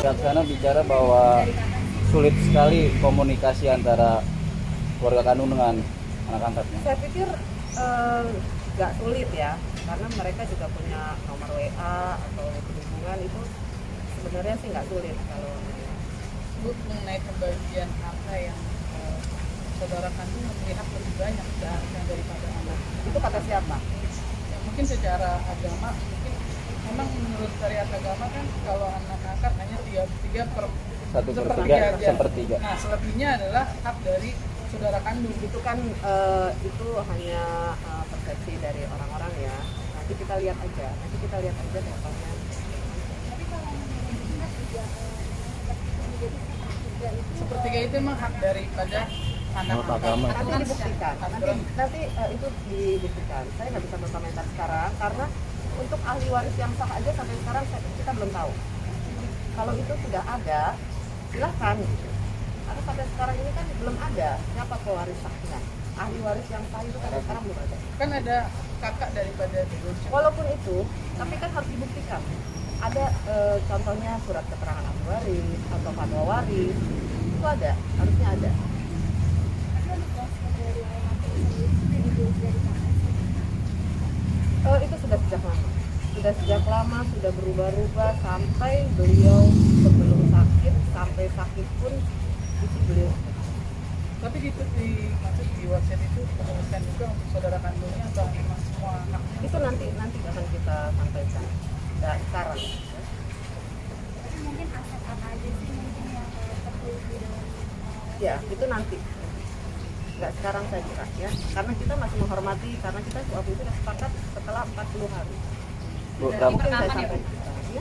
pihak sana bicara bahwa sulit sekali komunikasi antara keluarga kandung dengan anak angkatnya. Saya pikir nggak sulit ya, karena mereka juga punya nomor WA atau hubungan, itu sebenarnya sih nggak sulit. Kalau Bu, mengenai pembagian harta yang saudara kandung melihat lebih banyak seharusnya daripada anak, itu kata siapa? ya, mungkin secara agama, mungkin memang menurut syariat agama kan kalau anak angkat hanya 3/3 sepertiga. Nah, selebihnya adalah hak dari saudara kandung. Itu kan itu hanya persepsi dari orang-orang ya. Nanti kita lihat aja datanya. Sepertiga itu memang hak daripada anak agama. Nanti dibuktikan. Nanti itu dibuktikan. Saya nggak bisa berkomentar sekarang karena untuk ahli waris yang sah aja sampai sekarang kita belum tahu. Kalau itu sudah ada, silahkan gitu. Karena sampai sekarang ini kan belum ada siapa pewaris sahnya. Ahli waris yang sah itu sampai sekarang belum ada. Kan ada kakak daripada Degoce. Walaupun itu, tapi kan harus dibuktikan. Ada contohnya surat keterangan ahli waris atau fatwa waris, itu ada, harusnya ada. Itu sudah sejak lama, sudah berubah-ubah sampai beliau sebelum sakit, sampai sakit pun itu beliau. Tapi maksud di wasiat itu menuliskan juga untuk saudara kandungnya atau memang semua haknya? Itu nanti akan kita sampaikan. Nggak sekarang. Tapi mungkin aset apa aja sih mungkin yang tertulis di dalam Ya, itu nanti. Nggak sekarang saya kira ya. Karena kita masih menghormati, karena kita waktu itu sudah sepakat setelah 40 hari. Bu, Mungkin saya sampaikan. Ya?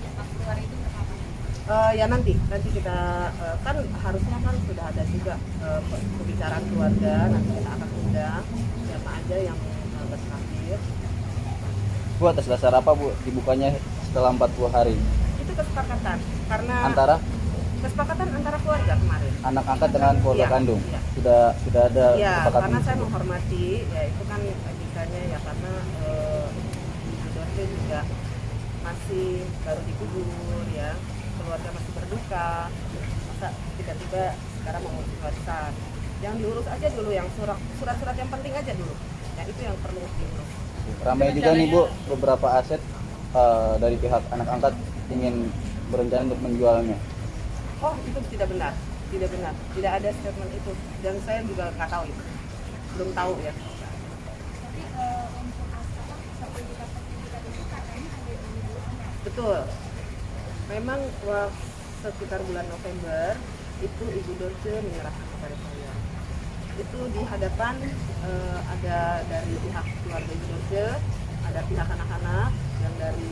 Ya nanti kita kan harusnya kan sudah ada juga pembicaraan keluarga, nanti kita akan undang siapa aja yang berhadir. Bu, atas dasar apa Bu dibukanya setelah 40 hari? Itu kesepakatan karena kesepakatan antara keluarga kemarin. Anak angkat dengan keluarga kandung. Iya. Sudah ada Ya, kesepakatan. karena saya menghormati ya itu kan etikanya ya, karena Ibu Dorce juga masih baru dikubur ya, keluarga masih berduka, masa tiba-tiba sekarang mengurus warisan. Yang diurus aja dulu yang surat-surat yang penting aja dulu. Ya itu yang perlu diurus. Ramai juga nih Bu, beberapa aset dari pihak anak angkat ingin berencana untuk menjualnya. Oh, itu tidak benar. Tidak ada statement itu, dan saya juga nggak tahu itu, belum tahu ya. tapi untuk sertifikat itu katanya ada di ibu anak. Betul. Memang sekitar bulan November itu Ibu Dorce menyerahkan kepada saya. Itu di hadapan ada dari pihak keluarga Ibu Dorce, ada pihak anak-anak yang dari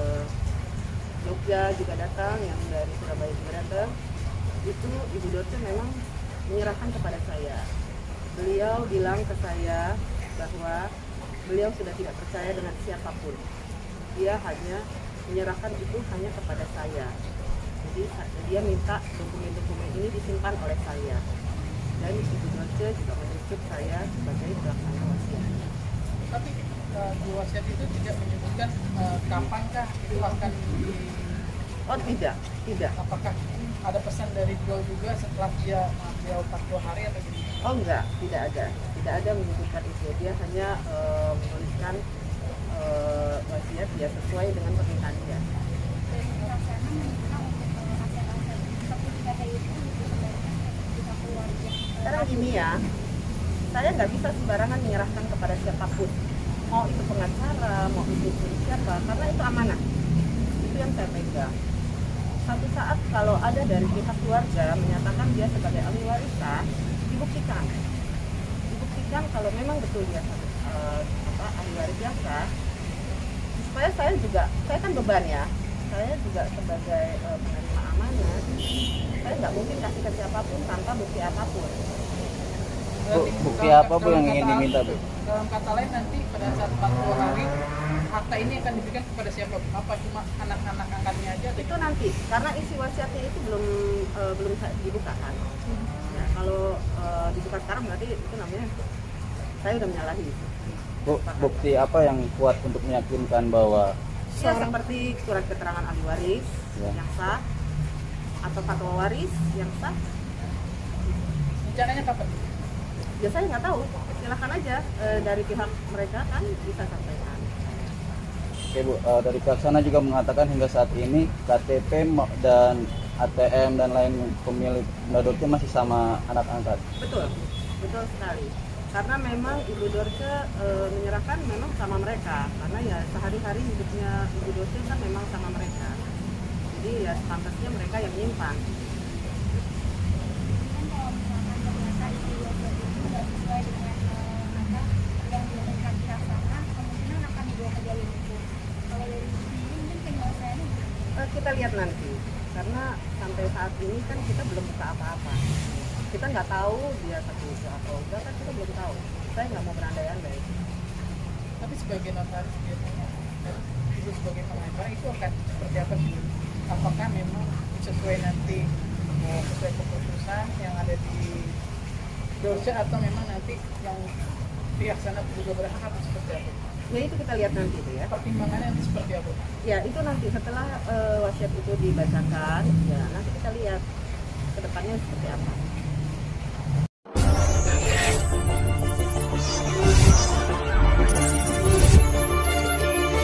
Jogja juga datang, yang dari Surabaya juga datang. Itu Ibu Dorce memang menyerahkan kepada saya. Beliau bilang ke saya bahwa beliau sudah tidak percaya dengan siapapun. Dia hanya menyerahkan itu hanya kepada saya. Jadi dia minta dokumen-dokumen ini disimpan oleh saya. Dan Ibu Dorce juga menunjuk saya sebagai pelaksana wasiat. Tapi di wasiat itu tidak menyebutkan kapankah itu akan Oh tidak. apakah ada pesan dari beliau juga setelah dia 40 hari atau gimana? Oh enggak, tidak ada menyebutkan itu. Dia hanya menuliskan wasiat dia sesuai dengan permintaan dia. Dan pelaksana memang untuk aset-aset sertifikat itu dikembalikan ke pihak keluarga. Sekarang gini ya, saya nggak bisa sembarangan menyerahkan kepada siapapun. Mau itu pengacara, mau itu siapa, karena itu amanah. Itu yang saya pegang. Satu saat kalau ada dari pihak keluarga menyatakan dia sebagai ahli waris sah, dibuktikan kalau memang betul dia ahli waris yang sah. Supaya saya kan beban ya, saya juga sebagai penerima amanah, saya nggak mungkin kasih ke siapapun tanpa bukti apapun. Bukti apa Bu yang ingin diminta Bu? Dalam kata lain nanti pada saat 40 hari harta ini akan diberikan kepada siapa? Apa cuma anak-anak angkatnya aja? Itu nanti, karena isi wasiatnya itu belum dibuka kan. Ya, kalau dibuka sekarang berarti itu namanya saya udah menyalahi. Bu, bukti apa yang kuat untuk meyakinkan bahwa Ya, seperti surat keterangan ahli waris ya, yang sah, atau fatwa waris yang sah. Rencananya kapan? Ya saya nggak tahu, silakan aja dari pihak mereka kan bisa sampaikan. Oke Bu, dari pihak sana juga mengatakan hingga saat ini KTP dan ATM dan lain pemilik Bunda Dorce masih sama anak angkat. Betul, betul sekali. Karena memang Ibu Dorce menyerahkan memang sama mereka, karena ya sehari-hari hidupnya Ibu Dorce kan memang sama mereka. Jadi ya pantasnya mereka yang menyimpan. Kan kalau misalkan ternyata itu itu nggak sesuai dengan apa yang diinginkan pihak sana, kemungkinan akan dibawa ke jalur hukum. Kalau dari sini mungkin penyelesaiannya gimana? Kita lihat nanti, karena sampai saat ini kan kita belum buka apa-apa. Kita nggak tahu dia tertuduh atau enggak, kan kita belum tahu. Saya nggak mau berandai-andai. Tapi sebagai notaris biasanya itu sebagai pengacara itu akan seperti apa sih? Apakah memang sesuai nanti sesuai keputusan yang ada di Dorce atau memang nanti yang pihak sana juga berhak atau seperti apa? Ya itu kita lihat nanti itu ya. Pertimbangannya nanti seperti apa? Ya itu nanti setelah wasiat itu dibacakan, ya nanti kita lihat ke depannya seperti apa.